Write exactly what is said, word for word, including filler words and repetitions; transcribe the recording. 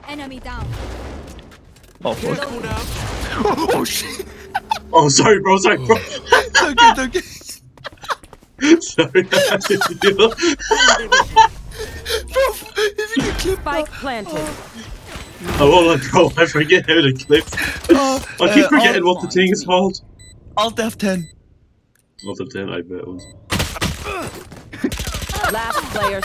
Enemy down. Oh, fuck. Oh, oh, shit. Oh, sorry, bro. Sorry, bro. Okay, okay. Sorry, I didn't do it. Bro, if you can clip Spike planted. Oh, hold on, bro. I forget how to clip. Oh, I keep uh, forgetting Alt- what the thing is called. Alt F ten. Not the ten, I bet it was. Last player